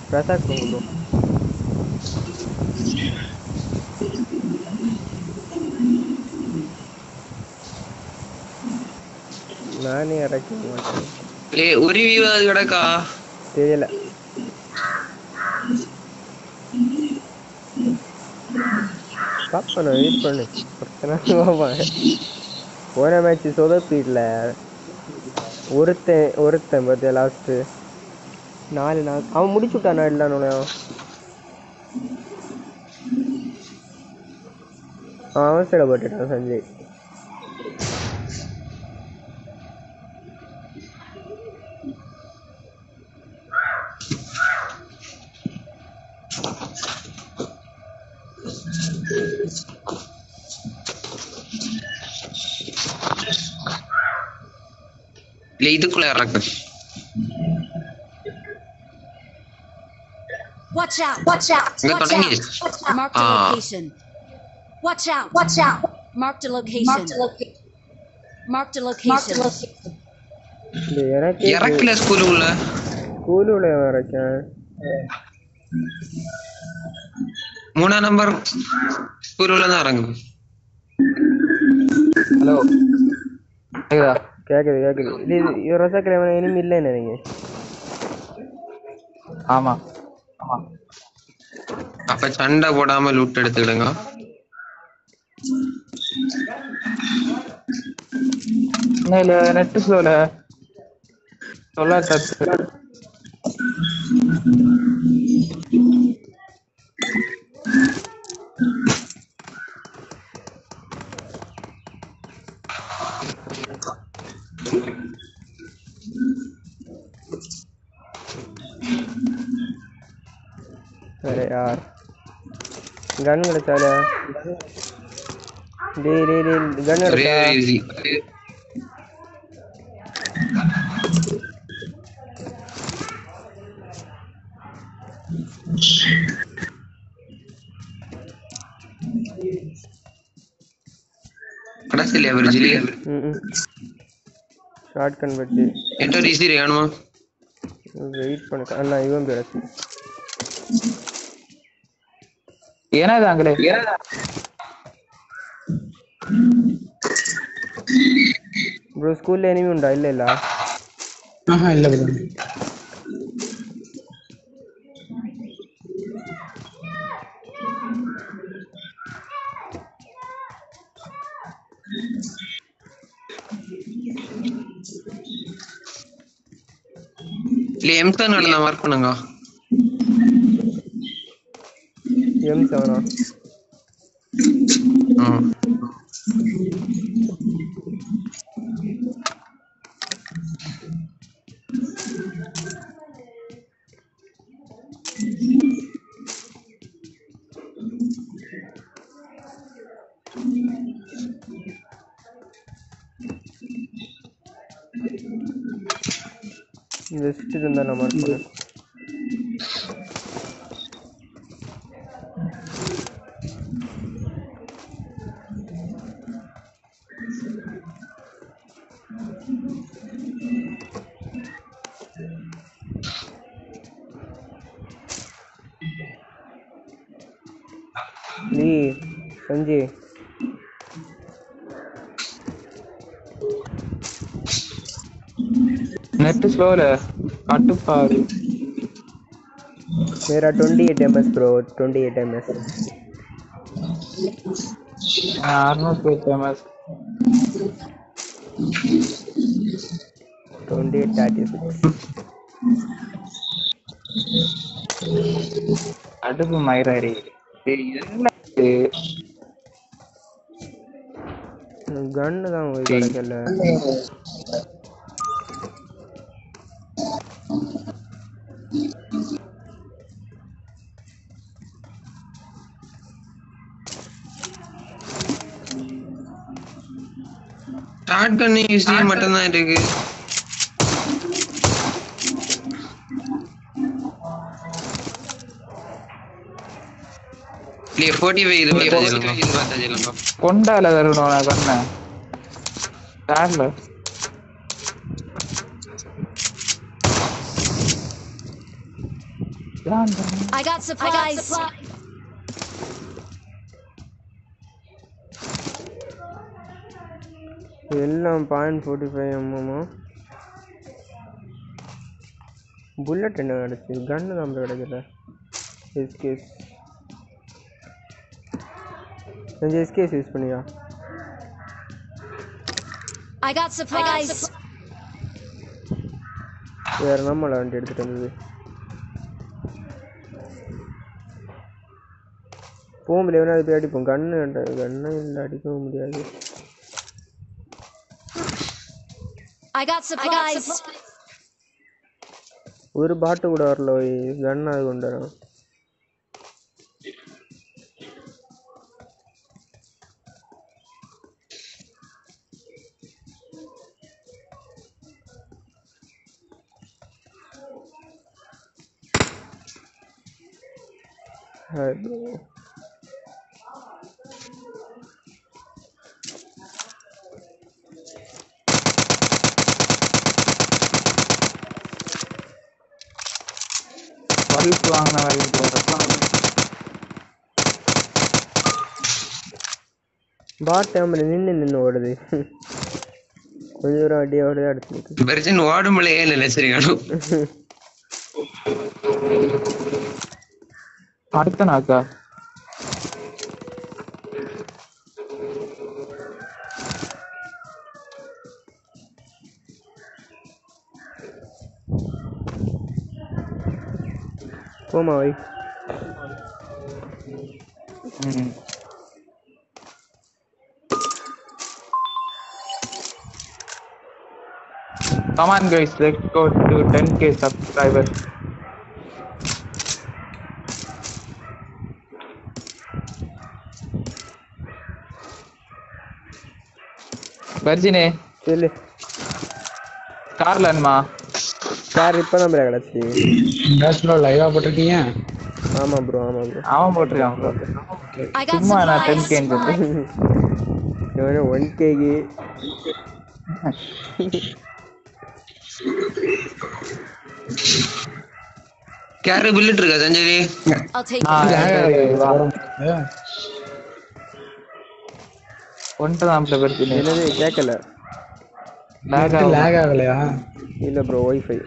பிரசாத் கொடுங்க ப்ரோ. நானே இறக்க மாட்டேன். ஒரு வியூ அது கிடக்கா தெரியல. பாப்பா வெயிட் பண்ணு. போன மேட்ச் சொதப்பிடல. ஒருத்தன் பார்த்தியா லாஸ்ட் 4 நாள் அவன் முடிச்சு விட்டானா இல்லைன்னு அவசரப்பட்டுட்டான் சஞ்சய். இதுக்குள்ள இறக்கு. Watch out! Watch out! Watch out! Mark the location. Watch out! Watch out! Mark the location. Mark the location. இறக்கல ஸ்கூலுள்ள இறக்கேன். 3 நம்பர் ஸ்கூலுள்ள தான் இறங்கு. ஹலோ கேக்குது கேக்குது. இது ரசக்கரை இனிமே இல்லைன்னு நீங்க. ஆமா ஆமா. அப்ப சண்டை போடாம லூட் எடுத்துக்கிடுங்க. இல்ல நெட் ஸ்லோல சொல்ல தப்பு. अरे यार गन கிடைச்சால டேய் கன் எடுடா. கடைசில எவர்ஜிலி ஷார்ட் கன் வெட்டி என்டோ ரிசி வேணுமா? வெயிட் பண்ணு அண்ணா. இவன் பேர் ஏனாது அங்கலே ப்ரோ. ஸ்கூல்ல எனிமி உண்டா? இல்ல இல்ல. ஆஹா இல்ல ப்ரோ. இல்ல M7 நடந்தா மார்க் பண்ணுங்க. M7 வெஸ்ட் இருந்தா நான் மார்க் பண்ணேன். நீ சஞ்சய் नेट स्लो है कट पार मेरा 28 ms bro 28 ms armour 8 ms 28 அடுப்பு மயிராரி गन தான் போய் கிடைக்கல ஸ்டார்ட் கன் யூஸ்லி மட்டும் தான் இருக்கு ले 45 இது பார்த்தா கொண்டால தரணும் கண்ண ஸ்டார்ட்ல I got supplies. எல்லாம் 0.45 mm புல்லட் என்ன கிடைச்சு கன்னு தான் கிடைக்கல எஸ்கேஸ் கொஞ்சம் எஸ்கேஸ் யூஸ் பண்ணியா I got supplies. வேற நம்மள வண்டி எடுத்துட்டு வந்தது போம்பல வேணா அது போய் அடிப்போம் கன்னு இல்லை அடிக்கவும் முடியாது I got supplies. ஒரு பாட்டு கூட வரல கன் அது கொண்டு வரோம் பல்ப் வாங்கின வேலைக்கு போகிறப்ப பாட் டைம்ல நின்று ஓடுது கொஞ்சம் தூரம் அடியே ஓடுது அடுத்து பெர்ஜன் ஓடும்பளையே இல்லை சரி காணும் அடுத்த நாக்கா போமா வை Come on guys, let's go to 10k subscribers. Virgin சொல்லு கார்ல என்னமா கார் இப்பதான் ப்ரோ கிடச்சி டாஸ்ல லைவா போட்டிருக்கீங்க ஆமா ப்ரோ அவன் போட்டிருக்கான் ப்ரோ I got சும்மா நான் supplies. 10k ன்னு இவனே 1kக்கு கேரி புல்லட் இருக்கா சஞ்சரி I'll take ஒன்றுதான் Virgin என்னது கேட்கல லாக் ஆகலையா இல்ல ப்ரோ வைஃபை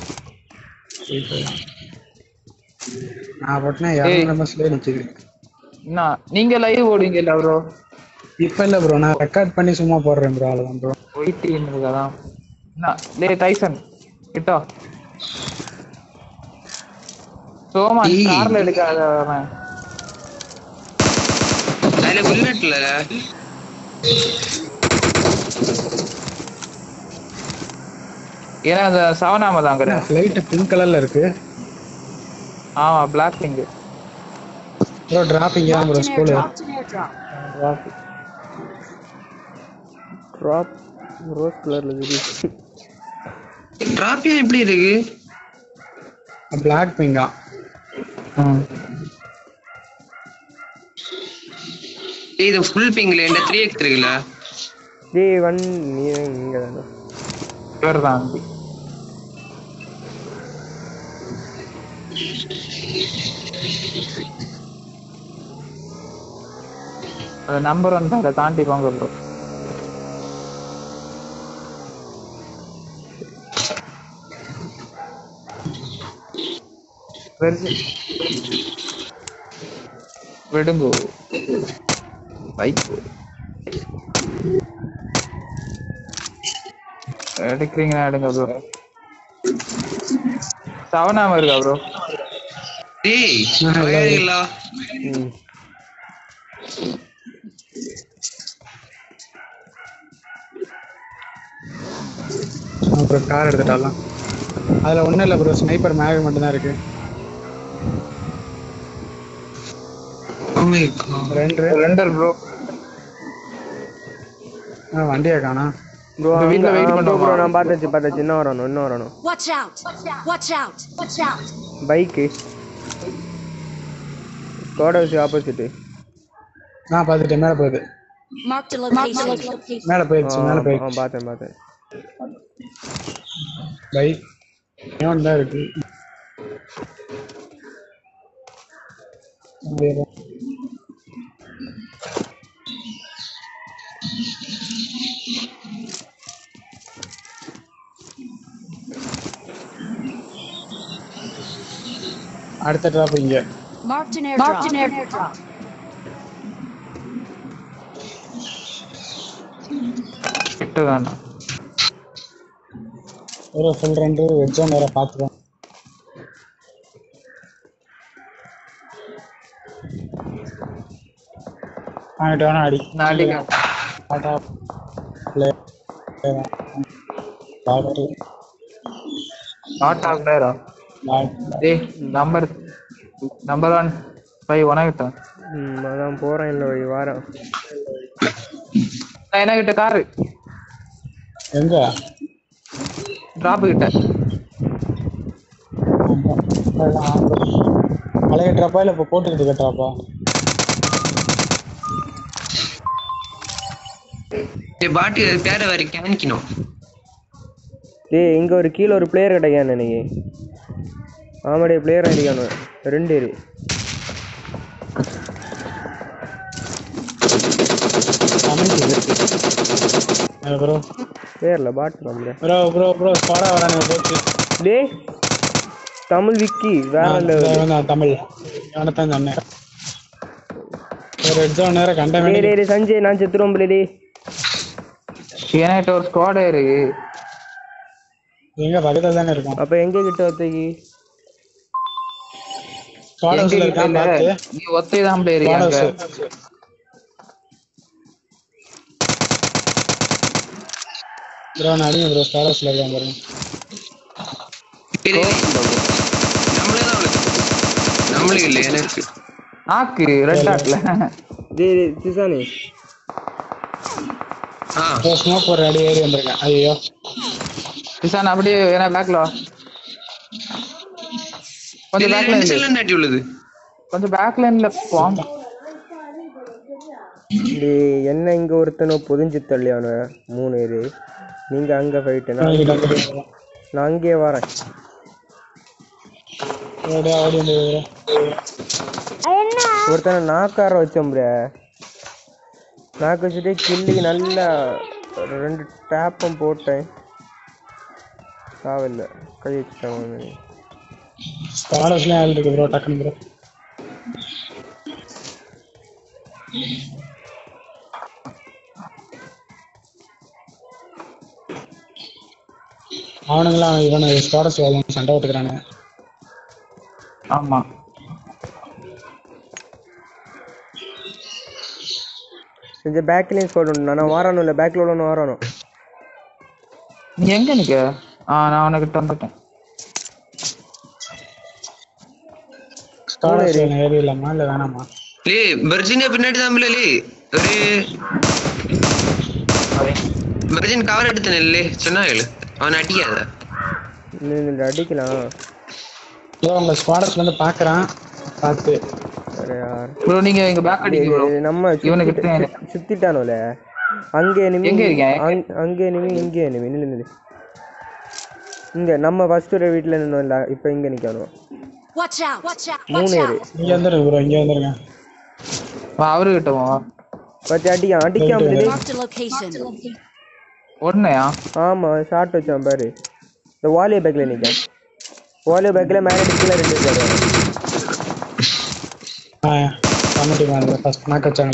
நான் போட்டேன் 200 மெஸ்ல நிக்குது நீங்க லைவ் ஓடுவீங்கல்ல ப்ரோ இப்ப இல்ல ப்ரோ நான் ரெக்கார்ட் பண்ணி சும்மா போடுறேன் ப்ரோ அவ்வளவுதான் ப்ரோ ஒயிட்டின்னு இருக்கதான் லே டைசன் கிட்டோ சோமா கார்ல எடுக்காத அவன் அதுல புல்லட் இல்ல ஏன்னா அந்த சவனாம தாங்க ஃளைட் பிங்க் கலர்ல இருக்கு ஆமா பிளாக் பிங்க் ப்ரோ டிராப்பிங் தான் ப்ரோ ஸ்கூல் ட்ராப் ரோஸ் கலர்ல இருக்கு டிராப்பியா எப்படி இருக்கு பிளாக் பிங்கா இது ஃபுல் பிங்க்ல இந்த 3x இருக்குல டேய் வன் நீ இங்க தான இவர்தான் நம்பர் வந்து அதை தாண்டி போங்க ப்ரோ விடுங்கோ பைக் எடுக்கிறீங்கன்னா எடுங்க ப்ரோ சவனாம இருக்கா ப்ரோ டேய் வயரிங்களா அப்புறம் கார் எடுத்துட்டாலாம் அதுல ஒண்ணும் இல்ல ப்ரோ ஸ்னைப்பர் மேக் மட்டும் தான் இருக்கு ரெண்டர் ப்ரோ வண்டியா காணா ப்ரோ வீட்ல வெயிட் பண்ணுவோம் ப்ரோ நான் பார்த்தாச்சு இன்னும் வரணும் Watch out. Bike squad opposite நான் பார்த்துட்டேன் மேல போகுது Marked a location. மேல போயிடுச்சு பார்த்தேன் பைக் ஏன் தான் இருக்கு அடுத்த டிராப் இங்க. Marked an airdrop. கிட்டதானா ஒரு ஃபுல் ரெண்டு வெட் ஜோன் வேற பாத்துறோம். ஆனா அடி நாடிங்க ஆட்டா ப்ளே பாட்டு நாட் ஆஃப் டேரா டேய் நம்பர் 1 5 உனக்கிட்ட அதான் போறேன் இல்லை வாரம் என்ன கிட்ட காரு எங்க டிராப் கிட்ட பழைய ட்ராப்பா இல்லை இப்போ போட்டுக்கிட்டு இருக்க ட்ராப்பா? பாட்டி பேரை வரை கேனிக்கணும். ஏய் இங்கே ஒரு கீழே ஒரு பிளேயர் கிடைக்கான்னு எனக்கு. ஆமாடே பிளேயர் அடிக்கணும் 2 பேர். ப்ரோ பேர்ல பாட்டு நம்மளே ப்ரோ ப்ரோ ப்ரோ ஸ்குவாடா வரானே போச்சு. டேய் தமிழ் விக்கி வேற நான் தமிழ் அவனத்தான் சொன்னேன். ஒரு ரெட் ஜோன் நேரா கண்ட டேய் சஞ்சய் நான் செத்துறோம் பிளேடி. ஏன்ட்ட ஒரு ஸ்குவாட் இருக்கு. எங்க பக்கத்துல தானே இருக்கும். அப்ப எங்க கிட்ட ஒத்தைக்கு ஸ்குவாட் ஹவுஸ்ல இருக்கான் பாத்து. நீ ஒத்தை தான் பிளேயர் இருக்காங்க. ப்ரோ நான் அடிங்க ப்ரோ ஸ்குவாட் ஹவுஸ்ல இருக்கான் பாருங்க. நம்மளுக்கு இல்லை எனக்கு நாக்கு ரெட் டாட்ல டேய் திசானி ஸ்மோக் ஒரு அடி ஏறி வந்திருக்கேன். ஐயோ கிசான் அப்படியே ஏன்னா பேக்ல கொஞ்சம் பேக் லைன்ல நட்டி உள்ளது. கொஞ்சம் பேக் லைன்ல போம். டேய் என்ன இங்க ஒருத்தனோ புதிஞ்சு தள்ளி அவன 3 பேர். நீங்க அங்க ஃபைட் நான் அங்கே வரேன். ஒருத்தனை நாக்கார வச்சோம் ப்ரே. நாக்கு வச்சுட்டு கில்லுக்கு நல்லா 2 டேப்பும் போட்டேன். சாவில்லை கை வச்சுட்டாங்க. ஸ்குவாட் ஆள் இருக்கு ப்ரோ டக்குனு ப்ரோ. அவனுங்களாம் இவனை ஸ்குவாட் சண்டை ஓட்டுக்கிறானு. ஆமா கொஞ்சம் பேக்லேயும் ஸ்குவாட் உண்டு. நான் வாரானும் இல்லை பேக்கில் உள்ளவனு வாரானும். நீ எங்க நிக்க? நான் உனக்கிட்ட வந்துட்டேன். ஸ்குவாட் ஏறி இல்லாமா இல்லை வேணாமா? லே வெர்ஜினியா பின்னாடி தான் லே ஒரு வெர்ஜின் கவர் எடுத்தனே சொன்னா கேளு. அவன் அடிக்காத அடிக்கலாம். உங்க ஸ்குவாட் வந்து பாக்குறான் பார்த்து. ப்ரோ நீங்க எங்க பேக் அடிங்க ப்ரோ. நம்ம இவனுக்கு சுத்திட்டானோல. அங்கே எனிமி எங்க இருக்கீங்க? அங்கே எனிமி இங்கே எனிமி நில்லு. இங்க நம்ம ஃபர்ஸ்ட் ஒரு வீட்ல நின்னோம் இல்ல, இப்போ இங்க நிக்கணும். Watch out. 3 பேர் இங்க வந்துருங்க ப்ரோ. இங்க வந்துருங்க. வா அவரு கிட்ட வா. பத்தி அடிக்காம Marked a location. ஒண்ணேயா? ஆமா ஷாட் வச்சான் பாரு. இந்த வாலிய பேக்ல நிக்க. வாலிய பேக்ல மேல டிஸ்ப்ளே 2 இருக்காரு. கமிட்டி மேல ஃபர்ஸ்ட் நாக் வச்சாங்க.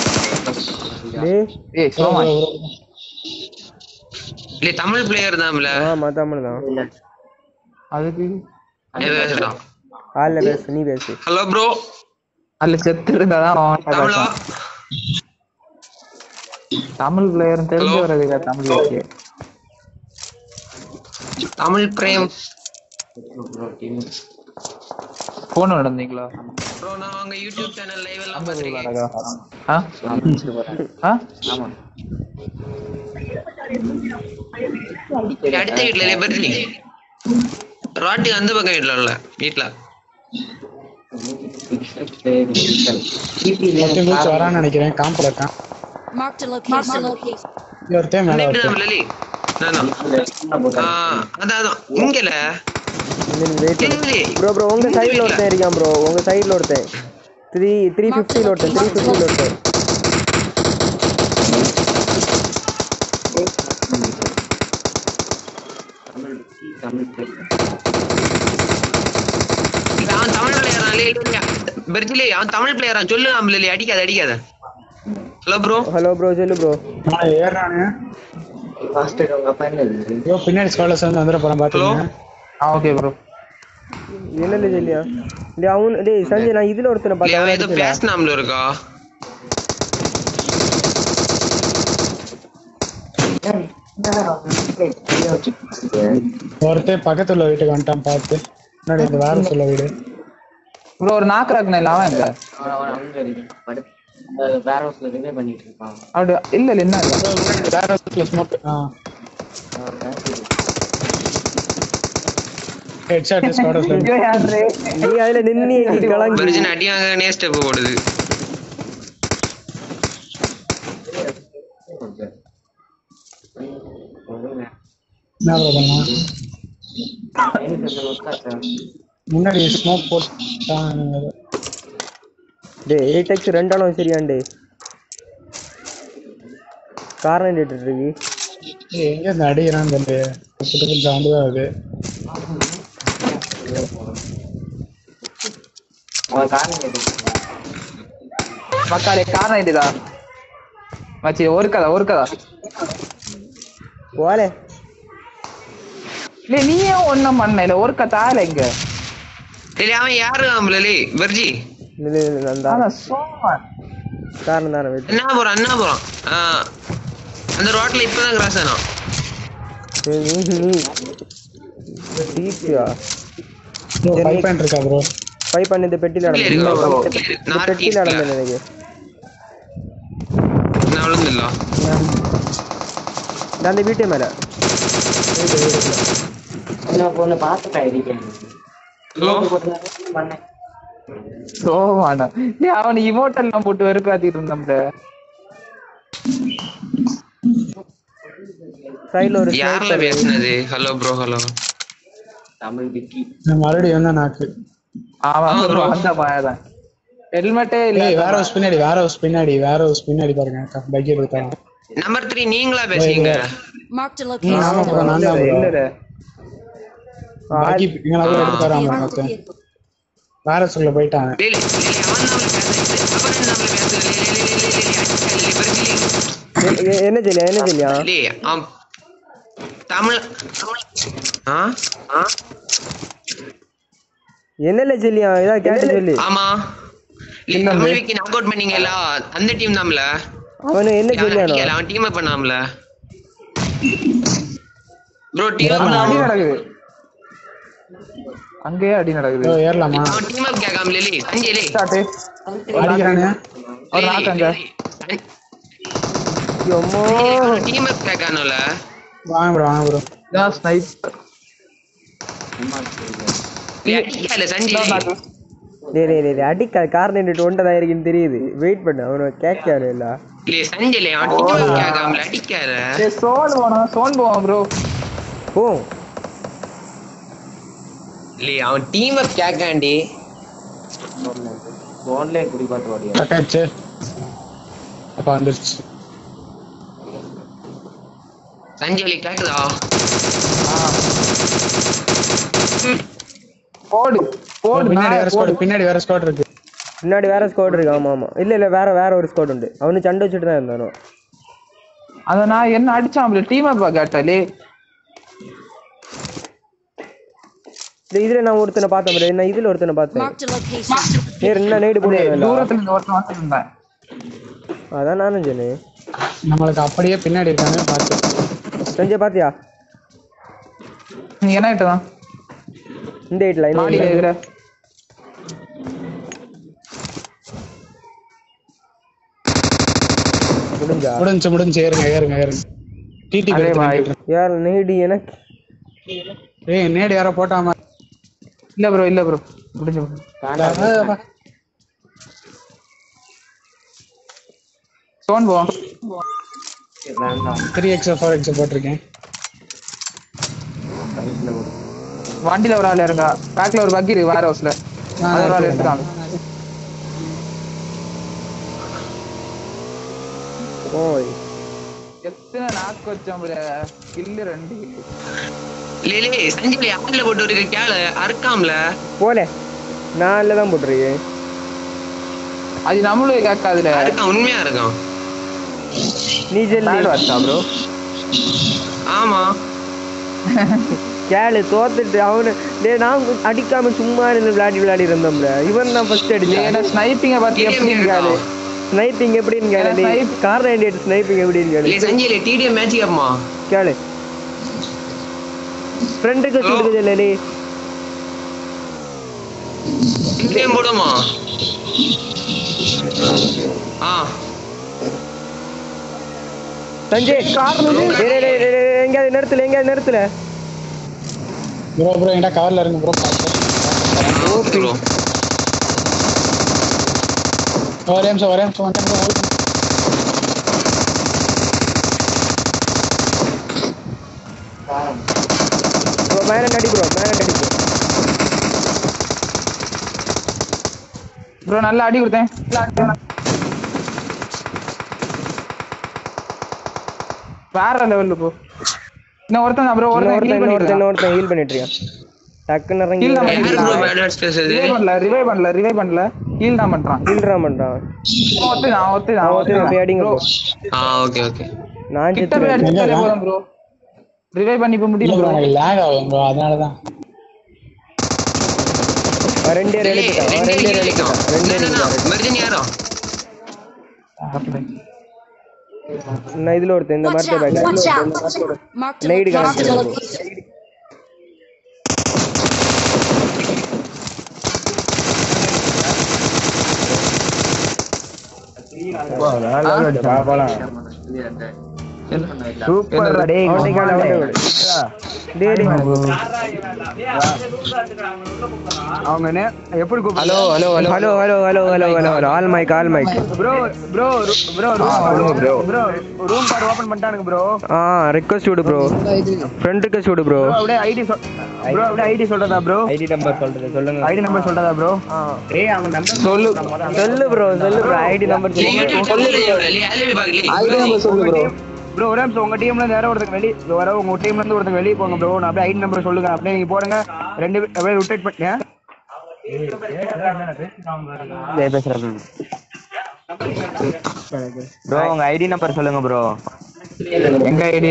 ஏய் சோமா லே தமிழ் பிளேயர் தான்ல. ஆமா தமிழ் தான். அதுக்கு பேசுறான். ஆல்ல பேசு நீ பேசு. Hello bro. அல்ல செத்து இருந்தாதான் தமிழா தமிழ் பிளேயர் தெரிஞ்சு வரதுல தமிழ் ஓகே. தமிழ் பிரேம் போன் நடந்தீங்களா ப்ரோ? நான் உங்க யூடியூப் சேனல் லைவ் எல்லாம் பாத்துறேன். அடுத்த வீட்ல லே பர்னி ராட்டி அந்த பக்கம் வீட்ல இல்ல வீட்ல வரான்னு நினைக்கிறேன். காம்பல இருக்கான். Marked a location. ஒருத்தன் மேல அதான் இங்கல ப்ரோ உங்க சைடுல ஒருத்தன் இருக்கான் ப்ரோ. உங்க சைடுல ஒருத்தன் 350 லோட் 350 லோட். அவன் தமிழ் பிளேயரா பெர்ஜிலே அவன் தமிழ் பிளேயரா சொல்லு நம்மள அடிக்காத ஹலோ ப்ரோ சொல்லு ப்ரோ. நான் ஏறானே ஃபாஸ்டர் உங்க அப்பா என்னது ப்ரோ பின்னாடி ஸ்குவாட்ல வந்து வந்துற போறேன் பாத்துங்க. Okay bro. என்னல சொல்லியா டேய் அவன் டேய் சஞ்சய் நான் இதுல ஒருத்தனை பார்த்தேன். ஏதோ பேஸ் நாம்ல இருக்கா ஒருத்தே பக்கத்துல வீட்டுக்கு வந்துட்டான் பார்த்து. முன்னாடி இந்த வேற சொல்ல வீடு ப்ரோ ஒரு நாக்கு ராக்குனேல அவன் எங்க வேற ஹவுஸ்ல ரிவே பண்ணிட்டு இருப்பான். அப்படி இல்ல என்ன வேற ஹவுஸ்ல ஸ்மோக். ஹெட்ஷாட் ஸ்குவாட்ல நீ அதுல நின்னு கலங்கி பெர்ஜின் அடியாங்கனே ஸ்டெப் போடுது. என்ன ப்ரோ பண்ணலாம்? முன்னாடி ஸ்மோக் போட்டான். டேய் 8x ரெண்டாலும் சரியாண்டே காரணம் கேட்டுட்டு இருக்கு. எங்க இந்த அடிக்கிறான்னு தெரியல. புட்டு சவுண்ட் தான் அது. மக்காலே காரணம் இதுதா மச்சி ஒரு கதா போலே நீயே ஒண்ணும் பண்ண இல்ல ஒரு கதால இங்க இல்ல அவன் யாரு நம்மளே பெர்ஜி அந்த சோமன் காரணம் தான வெயிட் அண்ணா போறான் அந்த ரோட்ல இப்பதான் கிராஸ் ஆனா நீ டீப்பியா ஃபைவ் பாயிண்ட் இருக்கா ப்ரோ? 5 பண்ணி இந்த பெட்டில நடந்து எனக்கு நான் விழுந்துல்ல நான் அந்த வீட்டே மேல நான் பொண்ணு பார்த்துட்டேன் இருக்கேன். சோமானா அவன் இமோட்டெல்லாம் போட்டு வெறுப்பாத்திட்டு இருந்தாம்ல. சைடுல ஒரு யார்ல பேசுனது? Hello bro hello Tamil Vicky மறுபடியும் வந்தா நாக்கு. அவன் அந்த மாயதான் ஹெல்மெட்டே இல்ல. வேற ஹவுஸ் பின்னாடி பாருங்க. பைக் எடுத்தாங்க. நம்பர் 3 நீங்களா பேசுறீங்க? Marked a location. ஆமா ப்ரோ நான் தான் ப்ரோ. இல்ல பைக் இங்கலாம் கூட எடுத்து வராம மொத்தம். வேற சொல்ல போயிட்டாங்க. டேய் அவன் நம்மள பேசுறது அப்புறம் நம்மள பேசுறது என்ன சொல்லியா டேய் தமிழ் என்னல சொல்லியா ஏதா கேட்டு சொல்லு. ஆமா தமிழ் விக்கி நாக் அவுட் பண்ணீங்கல அந்த டீம் தான்ல. அவன் என்ன சொல்லியானோ அவன் டீம் அப் பண்ணாமல ப்ரோ டீம் அடி நடக்குது அங்கேயே அடி நடக்குது. ஏறலாமா? அவன் டீம் அப் கேட்காம லேலி அஞ்சேலே ஸ்டார்ட் அடிக்கறானே. ஒரு நாக்கங்க யம்மோ டீம் அப் கேட்கானோல வாங்க ப்ரோ நான் ஸ்னைப்பர் இல்ல சஞ்சய் டேய் அடிக்க காரணம் ஒண்டதா இருக்குன்னு தெரியுது. வெயிட் பண்ணு அவன கேட்காரு இல்ல இல்ல சஞ்சய் அவன் டீம் அப் கேட்காம அடிக்காத. சோன் போவான் ப்ரோ. போ இல்ல அவன் டீம் அப் கேட்காண்டி போன்ல குடி பாத்து ஓடியா. கட்டாச்சு. அப்ப வந்துருச்சு. சஞ்சய் கேக்குதா? பின்னாடி வேற ஸ்குவாட் இருக்கு. பின்னாடி வேற ஸ்குவாட் இருக்கு. ஆமா இல்ல வேற ஒரு ஸ்குவாட் உண்டு. அவனு சண்டை வச்சிட்டு தான் இருந்தானோ. அத நான் என்ன அடிச்சாம்ல டீம் அப் கேட்டாலே. இதுல நான் ஒருத்தனை பார்த்தேன். நான் இதுல ஒருத்தனை பார்த்தேன். Marked a location. என்ன நைட் போடுறேன். தூரத்துல இருந்து ஒருத்தன் வந்திருந்தான். அதான் நானும் சொன்னேன். நம்மளுக்கு அப்படியே பின்னாடி இருக்காங்க பாத்து. சஞ்சய் பாத்தியா? நீ என்ன ஐட்டதான்? இந்த ஐட்ல மாடியில இருக்கற. முடிஞ்சு ஏறுங்க. டிடி யார் நேடி எனக்கு? ஏய் நேடி யாரோ போட்டாமா? இல்ல ப்ரோ முடிஞ்சு. சோன் போ 3x 4x போட்டுருக்கேன். வண்டில ஒரு ஆள் இருங்க. பேக்ல ஒரு பக்கி இருக்கு வேர் ஹவுஸ்ல. அத ஒரு ஆள் எடுத்துறாங்க. ஓய் எத்தனை நாக்கு வச்சோம் கில்லு 2 லே சஞ்சய் ஆட்ல போட்டு ஒரு கேள அறுக்காம்ல போல நான் தான் போட்டுருக்கேன். அது நம்மளும் கேட்காதுல அறுக்கான் உண்மையா இருக்கான். நீ ஜெல்லி வச்சா ப்ரோ. ஆமா கேளு தோத்துட்டு அவனு நான் அடிக்காம சும்மா இருந்து விளையாடி இருந்தோம்ல. இவன் தான் ஃபர்ஸ்ட் அடிச்சான். ஸ்னைப்பிங்க பத்தி எப்படி இருக்காது? ஸ்னைப்பிங் எப்படின்னு கேளு. கார் 98 ஸ்னைப்பிங் எப்படின்னு கேளு. சஞ்சய் டிடிஎம் மேட்ச் கேப்பமா கேளு. ஃப்ரெண்டுக்கு சுடுது இல்ல டிடிஎம் போடுமா? சஞ்சய் எங்கயாவது நிறுத்தல ப்ரோ என்கிட்ட கவர்ல இருக்கு ப்ரோ. ஒரே நிமிஷம் வந்துட்டேன் ப்ரோ. மேல நடி ப்ரோ நல்லா அடி கொடுத்தேன். வேற லெவல்ல போ. இன்னும் ஒருத்தன் ப்ரோ ஒருத்தன் ஹீல் பண்ணிட்டு இருக்கான். டக்குன்னு இறங்கி ரிவைவ் பண்ணல ஹீல் தான் பண்றான். நான் கிட்ட போய் அடிச்சாலே போறேன் ப்ரோ. ரிவைவ் பண்ணி போக முடியல ப்ரோ. எனக்கு லாக் ஆகும் ப்ரோ, அதனால தான். ரெண்டு எடுத்துட்டான். நான் இதுல ஒருத்தன் இந்த மாதிரி நைட் சூப்பர் டேய். அவங்க எப்படி hello all mic bro room card open பண்ணிட்டானுங்க ப்ரோ. ரிக்வெஸ்ட் விடு ப்ரோ. ஃப்ரெண்ட் ரிக்வெஸ்ட் விடு ப்ரோ. அப்படியே ஐடி சொல்றதா ப்ரோ? ஐடி நம்பர் சொல்லுங்க. ஐடி நம்பர் சொல்றதா ப்ரோ? டேய் அவங்க நம்பர் சொல்லு ப்ரோ. ஐடி நம்பர் சொல்லு ப்ரோ. ப்ரோ ஒரே நிமிஷம். உங்க டீம்ல இருந்து யாரோ ஒருத்தங்க உங்க டீம்ல இருந்து ஒருத்தங்க வெளியே போங்க ப்ரோ. நான் அப்படியே ஐடி நம்பர் சொல்லுங்க. அப்படியே நீங்க போடுங்க. ரெண்டு அப்படியே ரொட்டேட் பண்ணியா ப்ரோ. உங்க ஐடி நம்பர் சொல்லுங்க ப்ரோ. எங்க ஐடி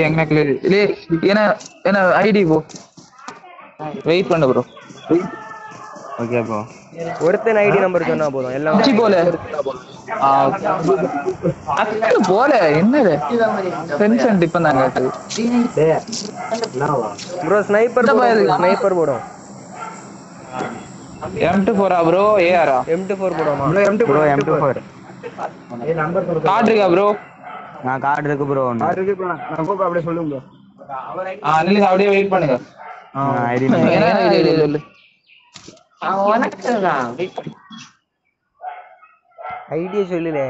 என்ன ஐடி போ. வெயிட் பண்ணு ப்ரோ. Okay bro. ஒருத்தன் ஐடி நம்பர் சொன்னா போதும். எல்லாம் போல என்னது டென்ஷன் டிபெண்ட் ஆங்க ப்ரோ. ஸ்னைப்பர் போடும். M24 bro. AR M24 போடுமா ப்ரோ? M24 கார்டு இருக்கா ப்ரோ? நான் கார்டு இருக்கு ப்ரோ. கார்டு இருக்கு ப்ரோ. நான் கூப்ப அப்படியே சொல்லுங்க ப்ரோ. நில்லுங்க அப்படியே வெயிட் பண்ணுங்க. ஐடி சொல்லு. ஐடியா சொல்லல.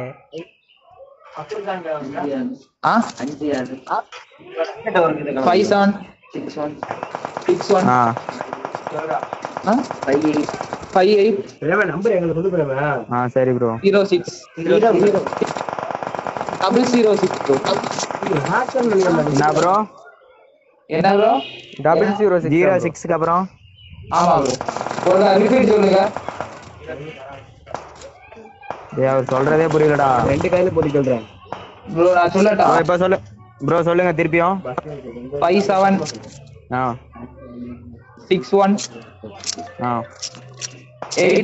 5761 நம்பர் எங்களுக்கு சொல்லு ப்ரோ. சரி ப்ரோ. 06 006 ப்ரோ. என்ன ப்ரோ 006 அப்புறம்? ஆமா ப்ரோ. ஒரு ரிப்பீட் சொல்லுங்க. அவர் சொல்றதே புரியலடா. ரெண்டு கையில போட்டு சொல்றேன் ப்ரோ. நான் சொல்லட்டா? இப்ப சொல்லு ப்ரோ. சொல்லுங்க திருப்பியும். 57 61 8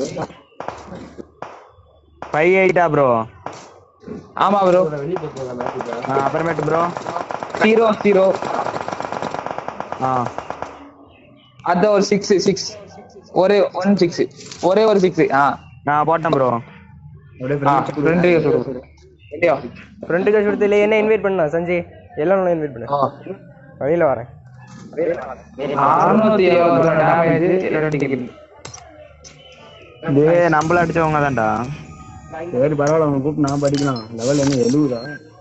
58 ப்ரோ? ஆமா ப்ரோ. அப்புறமேட்டு ப்ரோ 00 அத ஒரு 6 ஒரே 16 ஒரே ஒரு 6. நான் போட்டேன் ப்ரோ. ஃப்ரெண்ட் கேஸ் கொடுத்து இல்ல. என்ன இன்வைட் பண்ணா சஞ்சய்? எல்லாம் இன்வைட் பண்ண. வழியில வரேன். 670 டேமேஜ் 2 டிக்கெட். டேய் நம்மள அடிச்சவங்க தான்டா. சரி பரவாயில்ல. அவங்க கூப்பிட்டு நான் படிக்கலாம். லெவல் என்ன 70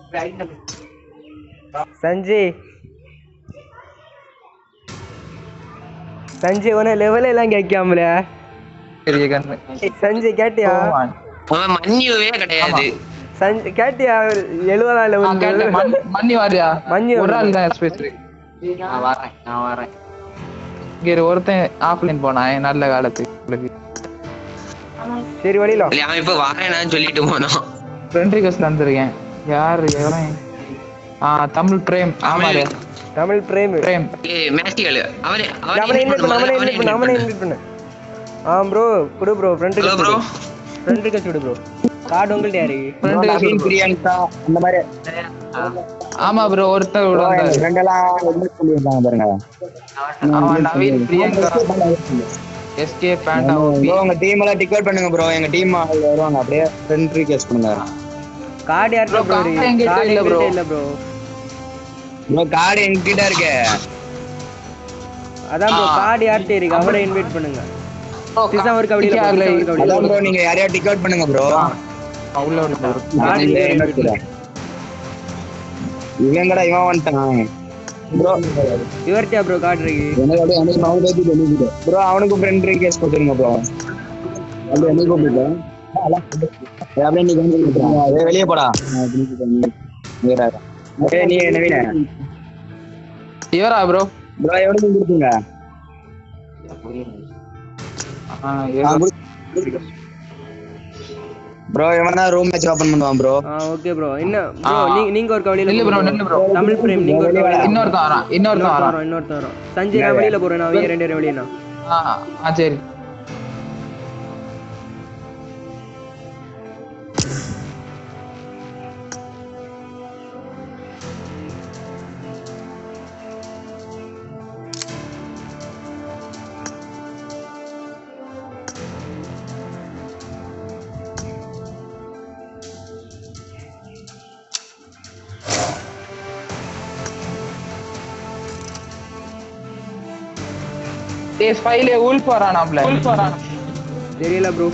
சஞ்சய் உன லெவல் எல்லாம் கேட்காமல. சஞ்சய் கேட்டியா? அவன் மன்னியவே கிடையாது. கேட்டியா 70 லெவல் மண்ணி வாரியா மண்ணி ஒரு ஆள் தான் ஸ்பேஸ் நான் வரேன் இங்க ஒருத்தன் ஆஃப்லைன் போனான் நல்ல காலத்துக்கு. சரி வழியில அவன் இப்ப வரேன்னு சொல்லிட்டு போனான். ஃப்ரெண்ட் ரிக்வெஸ்ட் வந்திருக்கேன். யாரு எவன்? தமிழ் பிரேம். ஆமாரு தமிழ் பிரேம். மேஸ்டிகள் அவனை இன்வைட் பண்ணு. ப்ரோ குடு ப்ரோ ஃப்ரெண்ட் ரிக்வெஸ்ட் விடு ப்ரோ. கார்டு உங்கள்ட்ட யாரு? நவீன் பிரியங்கா அந்த மாதிரி. ஆமா ப்ரோ ஒருத்தர் விடுவாங்க. ரெண்டெல்லாம் இன்வைட் பண்ணிருக்காங்க பாருங்க. நவீன் பிரியங்கா எஸ்கே பேண்டா ப்ரோ உங்க டீம் எல்லாம் டிக்கெட் பண்ணுங்க ப்ரோ. எங்க டீம் வருவாங்க அப்படியே ஃப்ரெண்ட் ரிக்வெஸ்ட் பண்ணுங்க. கார்டு யார்ட்ட ப்ரோ? கார்டு இல்ல ப்ரோ. ப்ரோ கார்டு என்கிட்ட இருக்கு. அதான் ப்ரோ கார்டு யார்ட்ட இருக்கு? அவரை இன்வைட் பண்ணுங்க. சிசா ஒரு கபடில அதான் ப்ரோ நீங்க யாரையா டிக்கெட் பண்ணுங்க ப்ரோ. உள்ள ஒரு ப்ரோ. இவங்கடா இவன் வந்துட்டான் ப்ரோ. இவர்ட்ட ப்ரோ கார்டு இருக்கு. எனக்கு நான் பேசி பண்ணிட்டேன் ப்ரோ. அவனுக்கு ஃப்ரெண்ட் ரிக்வெஸ்ட் கொடுத்துருங்க ப்ரோ. அப்படியே நீ கூப்பிடுங்க. அப்படியே நீ வந்து வெளிய போடா. நீ நவீன இவரா ப்ரோ? ப்ரோ எவனுக்கு கொடுத்துங்க. ப்ரோ இவனா ரூம் மேட்ச் ஓபன் பண்ணுவான் ப்ரோ. Okay bro. என்ன ப்ரோ நீங்க ஒரு கவலையில இல்ல ப்ரோ நின்னு ப்ரோ. தமிழ் பிரேம் நீங்க ஒரு கவலையில. இன்னொருத்தன் வரான். சஞ்சய் நான் வெளியில போறேன். நான் ரெண்டு பேரும் வெளியனா. சரி. டேஸ் ஃபைலே உல்ஃப் வரானாம்ல. தெரியல ப்ரோ.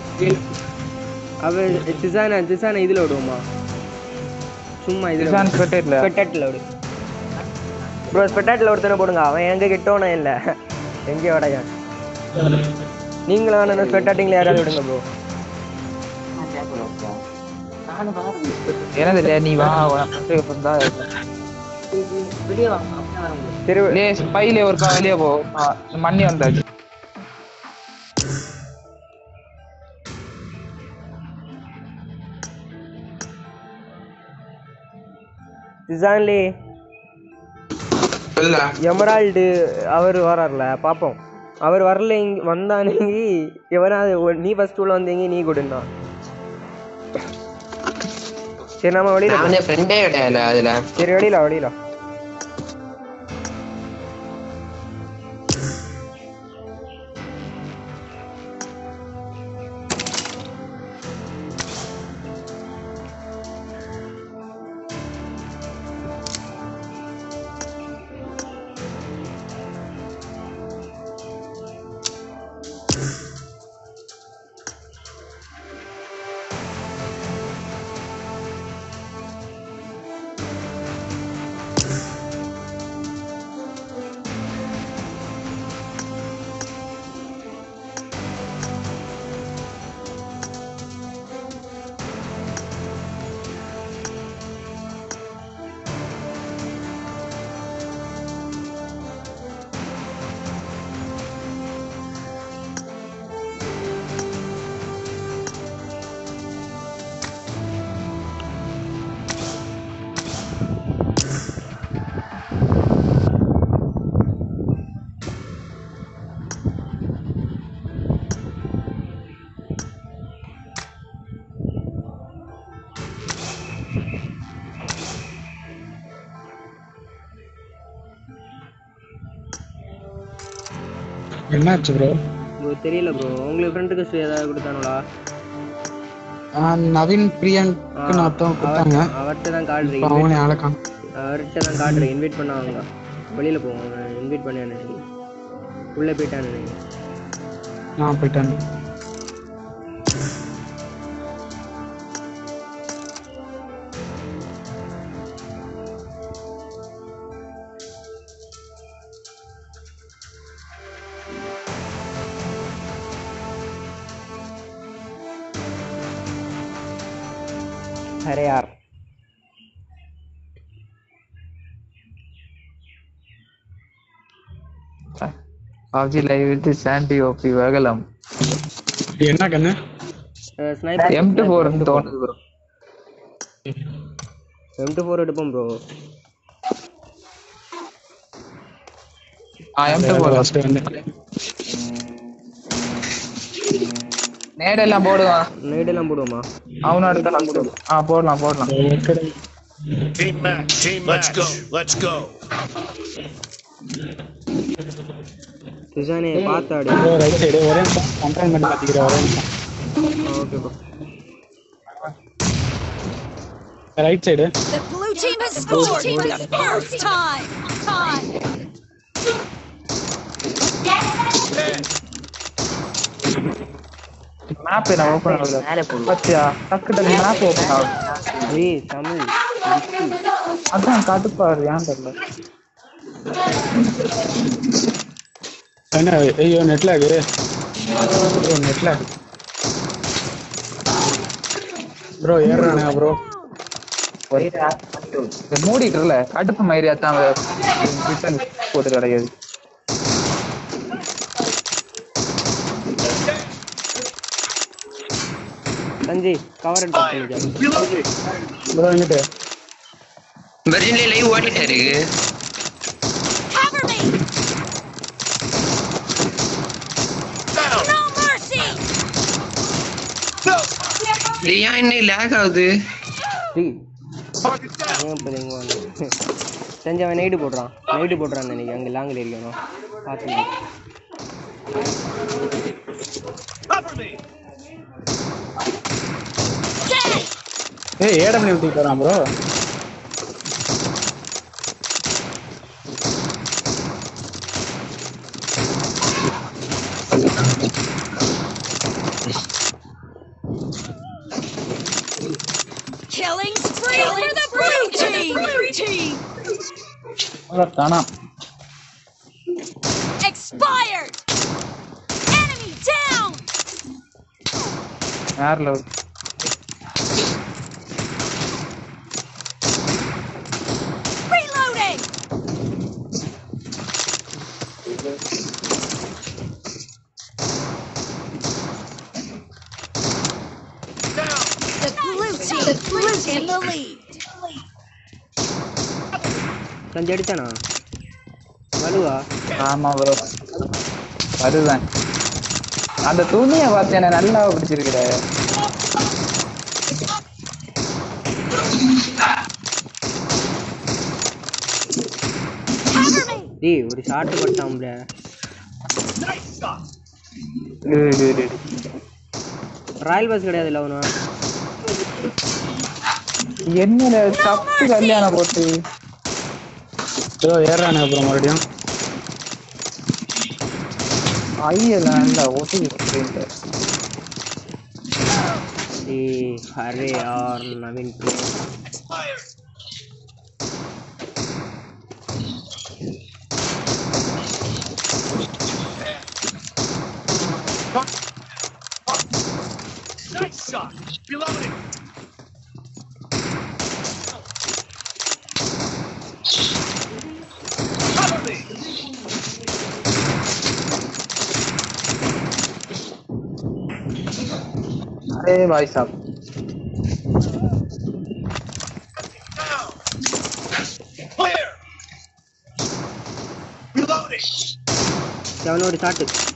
அவ திசானா இதுல விடுவோமா? சும்மா இதுல ஸ்பெட்டட்ல விடு ப்ரோ. ஸ்பெட்டட்ல ஒருத்தனை போடுங்க. அவன் எங்க கிட்டோனே இல்ல. எங்க வடையா நீங்களும் வேணும் ஸ்பெட்டட்டிங்ல யாராவது விடுங்க ப்ரோ. என்னது நீ வா வந்தா சரி ஃபைலே ஒருக்கா வெளியே போ. மண்ணி வந்தாச்சு. டிசான்லி எமரால்டு அவர் வரார்ல பாப்போம். அவர் வரல. வந்தானேங்க எவனாவது நீ ஃபர்ஸ்ட் உள்ள வந்தீங்க நீ கொடுன்னா. சரி நம்ம வெளியில ஃப்ரெண்டே கிடையாது அதுல. சரி வெளியில என்னாச்சு ப்ரோ? தெரியல ப்ரோ. உங்களுக்கு ஃப்ரெண்ட் ரிக்வெஸ்ட் ஏதாவது கொடுத்தாங்களா? நவீன் பிரியங்க்கு நாத்தம் கொடுத்தாங்க. அவர்கிட்ட தான் கார்டு இருக்கு. அவனே ஆளக்கான். அவர்கிட்ட தான் கார்டு இருக்கு. இன்வைட் பண்ணாங்க. வெளியில போவோம். இன்வைட் பண்ணானே உள்ள போயிட்டானே. நான் போயிட்டானே. अरे यार PUBG live with Sandy OP வகலம் என்ன கண்ணு ஸ்னைப்பர் M24 ன்னு தோணுது ப்ரோ. M24 எடுப்போம் ப்ரோ. M24 ஃபர்ஸ்ட் வந்து நேடெல்லாம் போடுவான். நேடெல்லாம் போடுவோமா? அவனோட போடலாம் போடலாம். Team match. Let's go. சுஜானே பாத்தாடு. ப்ரோ ரைட் சைடு ஒரே கண்ட்ரோல் பண்ணி பாத்துக்கிறேன் ஒரே நிமிஷம். Okay bro. Right side. The blue team has scored for the first time. Map என்ன ஓபன் ஆகுது? பத்தியா டக்கு மேப் ஓபன் ஆகுது. ஏய் தமிழ் அதான் கடுப்பா இருக்கு ஏன் தெரியல. என்ன ஐயோ net lag bro net lag bro ஏறானே ப்ரோ மூடிட்டுல கடுப்பு மாதிரியா தான் ரிட்டர்ன் போட்டு கிடையாது. சஞ்சய் கவர் அண்ட் பண்ணிக்க ப்ரோ இங்கிட்ட வெர்ஜின்ல லைவ் ஓடிட்டே இருக்கு. Cover me. No mercy. ஏன் என்ன லாக் ஆகுது? சஞ்சய் அவன் நைட்டு போடுறான் நினைக்கிறேன். அங்க லாங்கில் இருக்கணும் பார்த்து. ஏய் ஏடபிள்யூ ஊத்தி போறான் bro. Killing spree for the blue team. தானா Expired. Enemy down. யார்ல Reloading. The blue team in the lead. Sanjay அடிச்சானா வலுவா? ஆமா ப்ரோ அதுதான். அந்த துணியை பார்த்து என்ன நல்லா பிடிச்சிருக்கிற. டேய் ஒரு ஷாட் பட்டாம்ல. ராயல் பஸ் கிடையாதுல்ல அவனா? என்ன தப்பு கல்யாணம் போட்டு ப்ரோ ஏறானே அப்புறம் மறுபடியும் ஐயெல்லாம் இல்ல ஓட்டி. अरे यार नवीन Nice shot. Reloading. Cover me. अरे भाई साहब Clear. Reloading. क्या उन्होंने षाट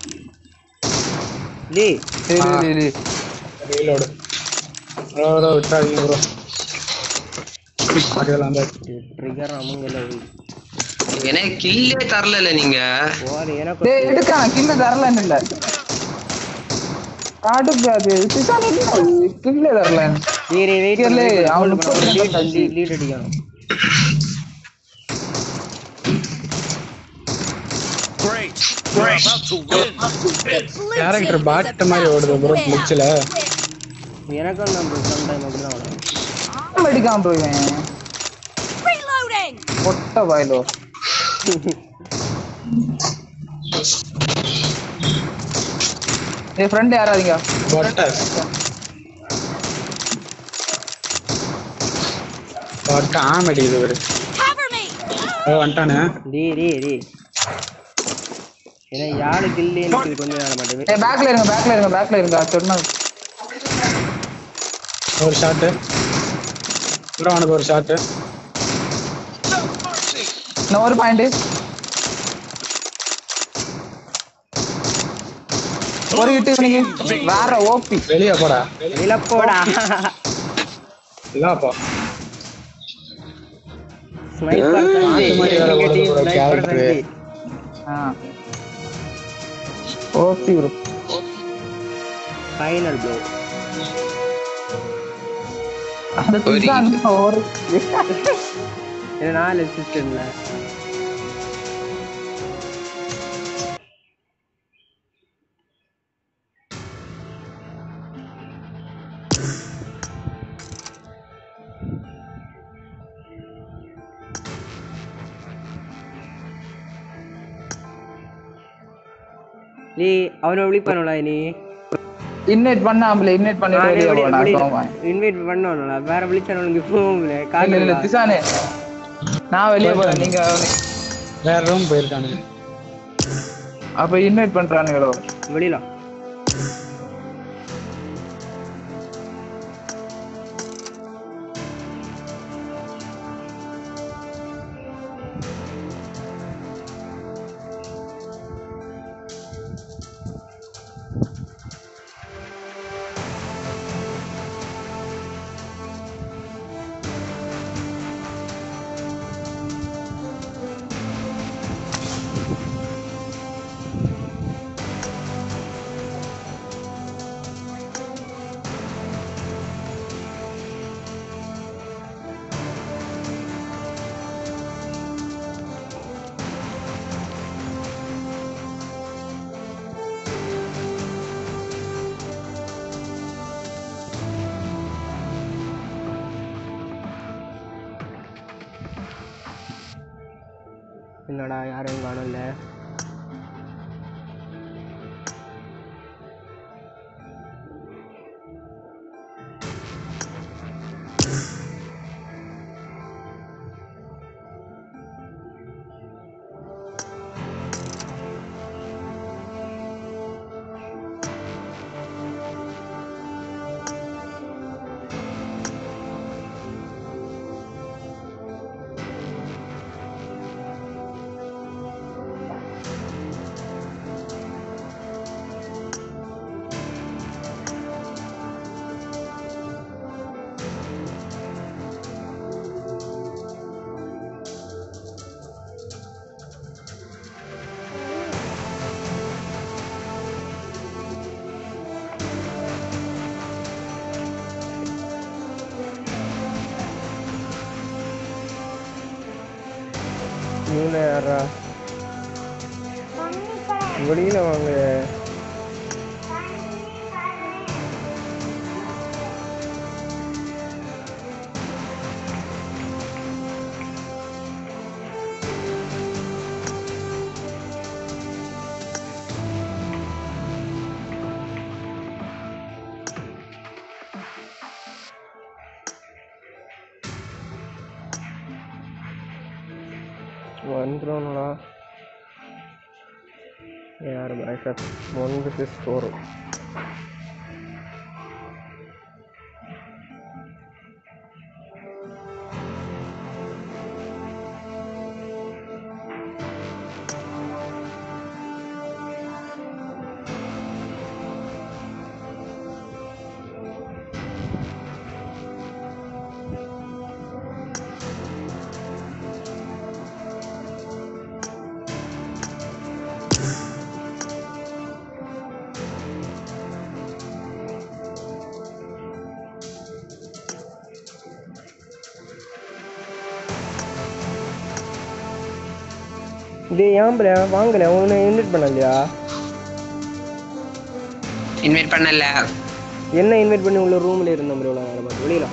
ले ரீலோட் ப்ரோ விட்டாதீங்க ப்ரோ. ஆடியோல அந்த ट्रिगर அமுங்கல எனக்கு கில்லே தரல நீங்க. ஓர் எனக்கு டேய் எடுக்கா கில்ல தரலன்னு இல்ல. காடுக்கு அது பிசானே கில்ல தரல. வேற வெயிட் இல்ல அவன் லீட் அடிக்கணும். Great. We're about to win. Character bot மாதிரி ஓடுது ப்ரோ கிளிச்ல. எனக்கும் தான் ப்ரோ சம் டைம் அப்படிதான் ஓடும். அடிக்காம போவேன். Reloading. பொட்ட வாயிலோ. ஏய் ஃப்ரெண்ட் யாராதீங்க. பொட்ட வட்டான் அடிக்குது இவரு. Cover me. வந்துட்டானே. டேய் ஏன்னா யாரு கில்லே எனக்கு கொஞ்சம் நேரம் மாட்டேங்குது. ஏய் பேக்ல இருங்க சொன்னா ஒரு ஷாட் ப்ரோ அவனுக்கு ஒரு ஷாட். No mercy. இன்னும் ஒரு பாயிண்ட். ஒரு ஹிட் இவனுக்கு வேற ஓபி. வெளிய போடா. வெளியில போடா. இல்ல போ. ஸ்னைப்பர் மாதிரி வேற ஓடுது bro, character. OP bro. Final bro. அந்த திசான் ஒரு என்ன 4 அசிஸ்ட் இல்ல. நீ அவனை விழிப்பானுடா நீ. இன்வைட் பண்ணாமல இன்வைட் பண்ணிட்டு வெளிய போடா சோமா. இன்வைட் பண்ணனும்ல வேற விழிச்சானவனுக்கு போகும்ல இல்ல இல்ல திசானே நான் வெளிய போறேன் நீங்க வேற ரூம் போயிருக்கானுங்க. அப்ப இன்வைட் பண்றானுங்களோ வெளியில. என்னடா யாரும் காணல. நீங்க யாரா வெளியில வாங்க. வந்துடும்டா यार भाई साहब 1 vs 4 டேய் ஏம்பல வாங்கல உன்னை இன்வைட் பண்ணலையா? இன்வைட் பண்ணல. என்ன இன்வைட் பண்ணி உள்ள ரூம்ல இருந்தோம் ப்ரோ. நான் வெளியில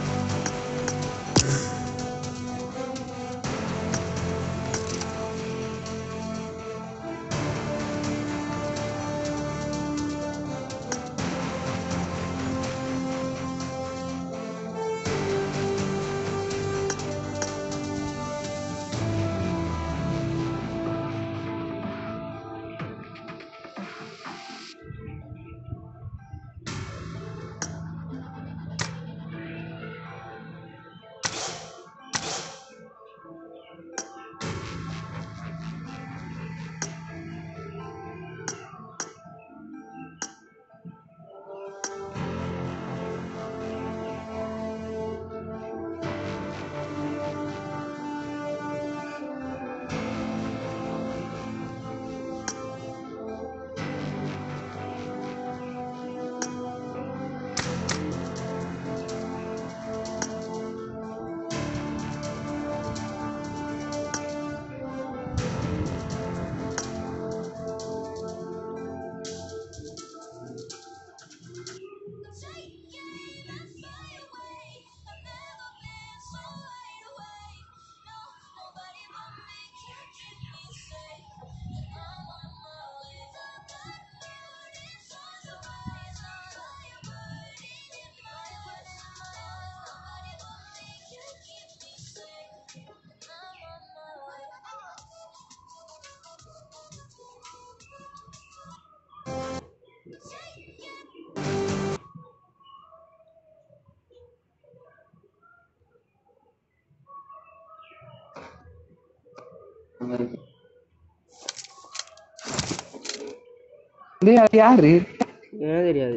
டேய் யாரு என்ன தெரியாது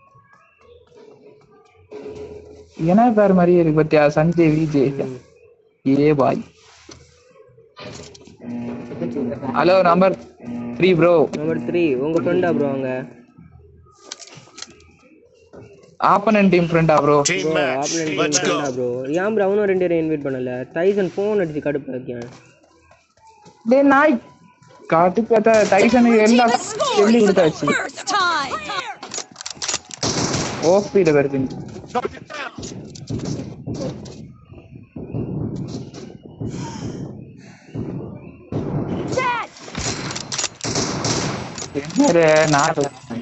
என்ன பேர் மாதிரி இருக்கு பத்தியா சஞ்சய் விஜய் ஏ boy hello number 3 bro number 3 உங்க ஃப்ரெண்டா ப்ரோ அவங்க ஆப்பனன்ட் டீம் ஃப்ரெண்டா ப்ரோ ஆப்பனன்ட் டீம் ஃப்ரெண்டா ப்ரோ ஏன் ப்ரோ அவனும் ரெண்டு பேரும் இன்வைட் பண்ணல டைசன் ஃபோன் அடிச்சு கடுப்பா இருக்கேன் டேய் நாய் காட்டு பார்த்தா டைசன் எல்லாம் சொல்லி கொடுத்தாச்சு ஓபில வருது என்னடா நான்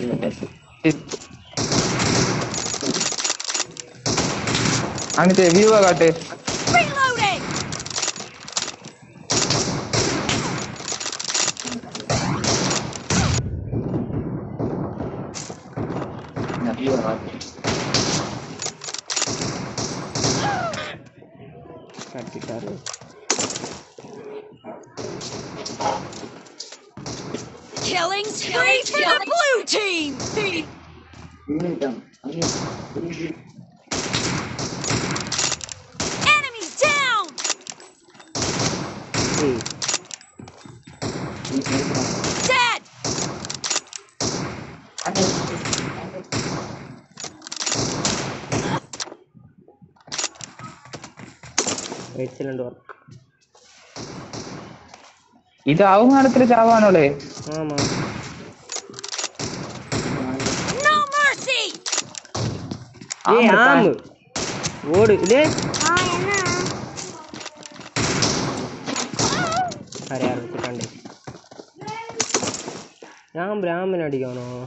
அனிதே வியூவா காட்டு Killing spree for the blue team. Enemies down. Dead. Excellent work இது அவங்க இடத்துல சாவானோலே ஆமா No mercy. ஏய் ஆம் ஓடு இதே என்ன அரே யார் வச்சிட்டாண்டே யாம் ராமன் அடிக்கணும்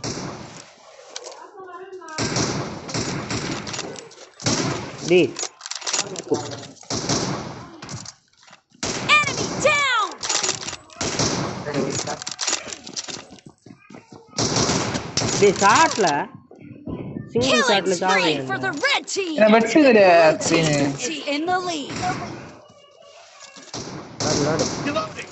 டேய் enemy down. டேய் ஷாட்ல சிங்கிள் Killing ஷாட்ல spree for the சாவே red team. என்ன வெச்சுதுடா screen In the lead. Reloading.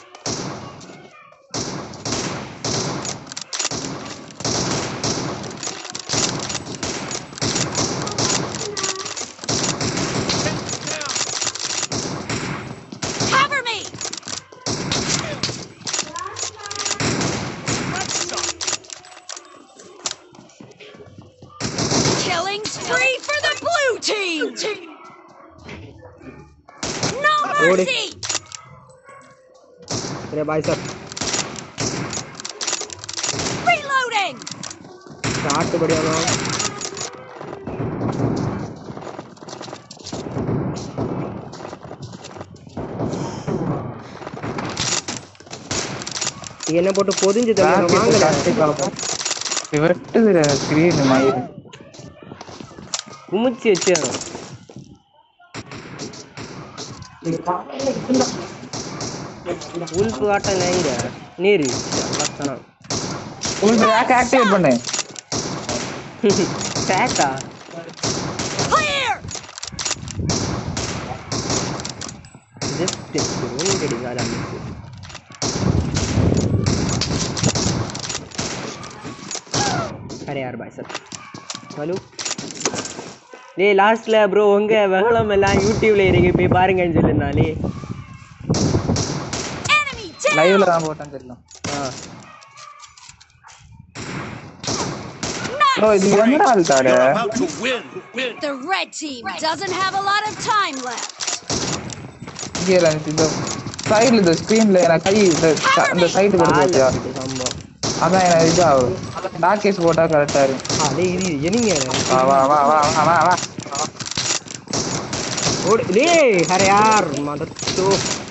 Cover me. Killing spree for the blue team. No mercy. अरे भाई साहब Reloading. शॉट बढ़िया ना என்ன போட்டு பொதிஞ்சு தள்ளி வாங்கல வெட்டுதுடா ஸ்கிரீன் மயிர் குமிச்சி வச்சு உல்ஃப் ஆட்ட நைங்க நீர் லட்சணம் உங்களுக்கு ரேக் ஆக்டிவேட் பண்ணு டேக்கா Clear. ஜஸ்ட் ஒன்னு கிடைக்காத अरे यार भाई साहब हेलो ले लास्टல bro உங்க வகலம் எல்லாம் YouTubeல இருக்கு போய் பாருங்கன்னு சொல்லுனாலே Enemy down. லைவ்ல தான் போட்டான் தெரியல ப்ரோ இது என்னடா ஆல்தாடே You're about to win. The red team doesn't have a lot of time left. இங்கேல இந்த சைடுல இந்த ஸ்கிரீன்ல எனக்கு கை இந்த சைடு கொடுத்துட்டியா சம்பவம் அதான் எனக்கு இது ஆகும் டாக்கேஸ் போட்டா கரெக்டா இருக்கு அடே இது என்னங்க வா வா வா வா வா வா ஓடு டேய் अरे यार मदर तो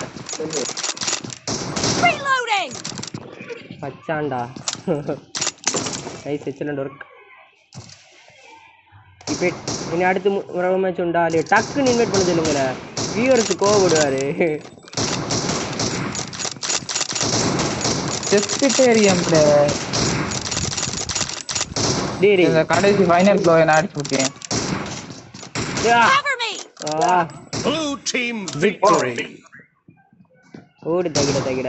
Reloading. பச்சாண்டா நைஸ் எக்ஸலென்ட் வர்க் இப்போ இனி அடுத்து ஒரு மேட்ச் உண்டா இல்ல டக்குன்னு இன்வைட் பண்ண சொல்லுங்கல வியூவர்ஸ் கோவப்படுவாரு செஸ்டிட்டேரியம்ல டேய் இந்த கடைசி ஃபைனல் ப்ளோ என்ன அடிச்சு விட்டேன் Cover me. ஆ Blue team victory. ஓடு தகிட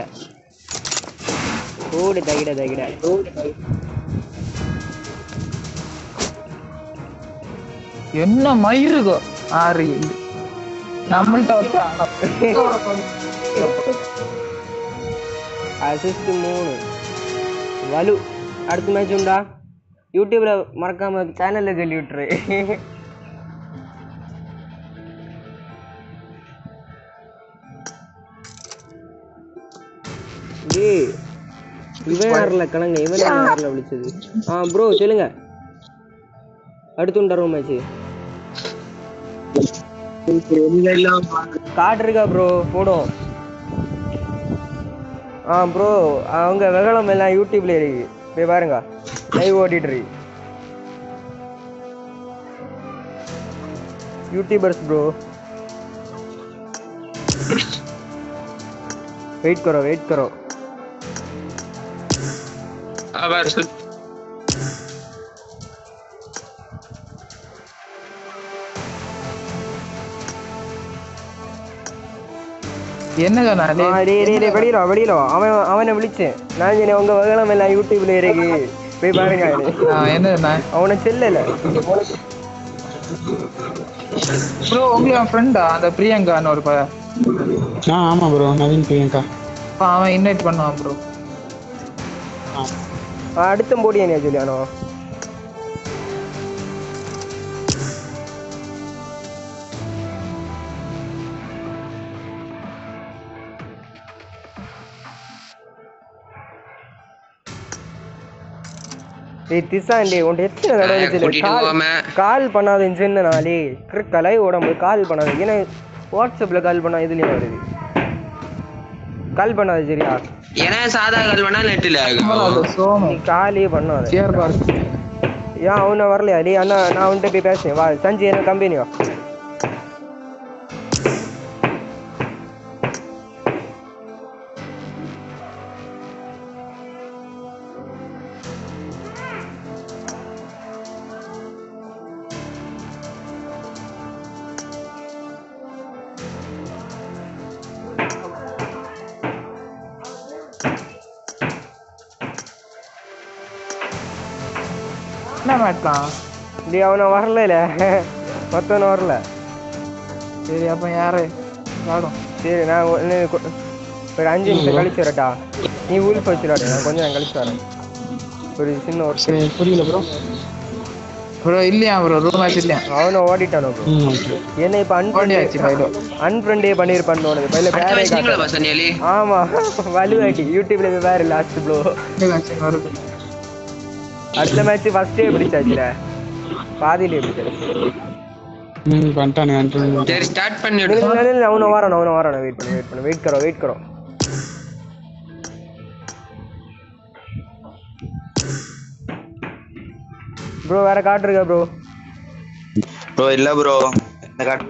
ஓடு தகிட என்ன மயிருக்கோ 6 நம்மள்ட்ட அசிஸ்ட் 3 வலு அடுத்த மேட்ச் உண்டா யூடியூப்ல மறக்காம சேனல்ல சொல்லி விட்டுரு டேய் இவன் யாரல கலங்க இவன் யாரல விളിச்சது ப்ரோ சொல்லுங்க அடுத்து உண்டா மேட்ச் கார்டு இருக்கா ப்ரோ போடும் ப்ரோ அவங்க வெகலம் எல்லாம் யூடியூப்ல இருக்கு போய் பாருங்க லைவ் ஓடிட்டு இருக்கு यूट्यूबर्स ब्रो वेट करो आवाज என்னங்க நான் டேய் வெளியில அவனை விளிச்சேன் நான் சொன்னேன் உங்க வகலம் எல்லாம் யூடியூப்ல இருக்கு போய் பாருங்க என்ன அவனை செல்லல ப்ரோ உங்களுக்கு என் ஃப்ரெண்டா அந்த பிரியங்கான்னு ஒரு ஆமா ப்ரோ நவீன் பிரியங்கா அவன் இன்வைட் பண்ணுவான் ப்ரோ அடுத்த போடியா சொல்லியானோ திசாண்டி உன்ட்டு எத்தனை தடவை கால் பண்ணாதுன்னு சொன்னாலே கலை உடம்பு கால் பண்ணாது ஏன்னா வாட்ஸ்அப்ல கால் பண்ணா இதுலயே வருது கால் பண்ணாது சரியா ஏன்னா சாதா கால் பண்ணா நெட்ல நீ காலே பண்ணாது ஏன் அவனை வரலையா டே அண்ணா நான் அவன்கிட்ட போய் பேசுறேன் வா சஞ்சய் என்ன கம்பெனி வா என்ன மாட்டான் டே அவனை வரல மொத்தவனை வரல சரி அப்ப யாரு விளாடும் சரி நான் ஒரு 5 நிமிஷம் கழிச்சு வரட்டா நீ ஊருக்கு வச்சுடாடு நான் கொஞ்சம் நான் கழிச்சு வரேன் ஒரு சின்ன ஒரு புரியல ப்ரோ ப்ரோ இல்லையா ப்ரோ ரூம் மேட்ச் இல்லையா அவனை ஓடிட்டானோ ப்ரோ என்ன இப்ப அன்ஃப்ரெண்டே பண்ணிருப்பான்னு தோணுது பையில வேற ஆமா வலுவாட்டி யூடியூப்ல வேற லாஸ்ட் ப்ளோ அடுத்த மேட்ச் ஃபர்ஸ்டே பிடிச்சாச்சுல பாதியிலே பிடிச்சாச்சு பண்ணிட்டானே சரி ஸ்டார்ட் பண்ணிடு அவன வரானே வெயிட் करो ப்ரோ வேற கார்டு இருக்கா ப்ரோ இல்ல ப்ரோ இந்த கார்டு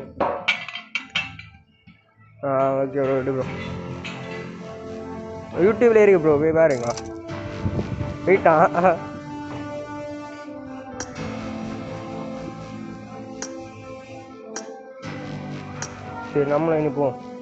ஓகே ப்ரோ விடு ப்ரோ யூடியூப்ல இருக்கு ப்ரோ போய் பாருங்க வெயிட்டா சரி நம்மளும் இனிப்போம்